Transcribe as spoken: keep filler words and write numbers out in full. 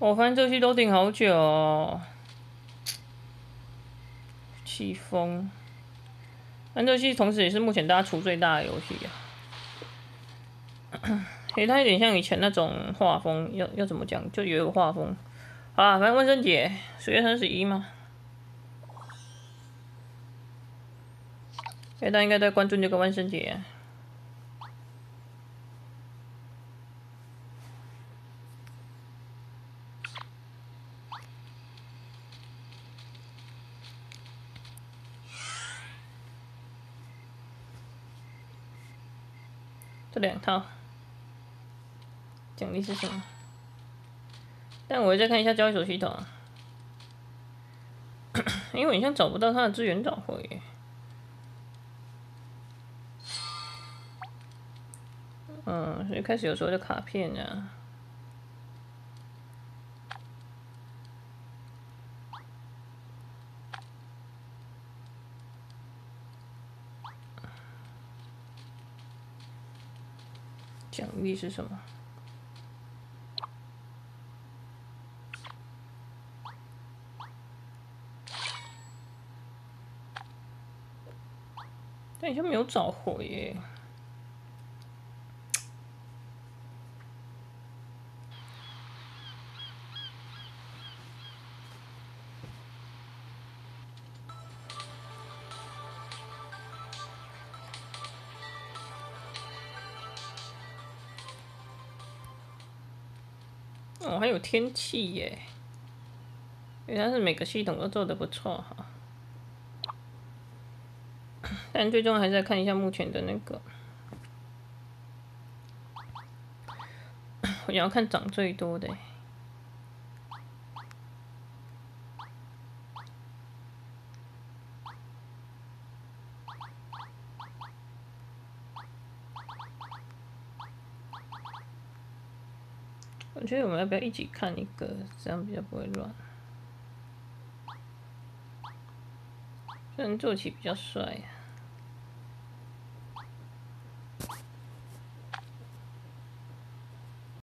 我发现这期都顶好久哦。气风，但这期同时也是目前大家出最大的游戏啊。其实它有点像以前那种画风，要要怎么讲？就有一个画风。好啦，反正万圣节十月三十一嘛，大家应该在关注这个万圣节啊。这两套奖励是什么？但我再看一下交易所系统啊，因为你现在找不到它的资源找回。嗯，所以开始有时候就卡片啊。奖励是什么？但你就没有找回耶。哦，还有天气耶，原来是每个系统都做得不错哈。但最终还是要看一下目前的那个，我想要看涨最多的。我觉得我们要不要一起看一个，这样比较不会乱。虽然做起比较帅啊。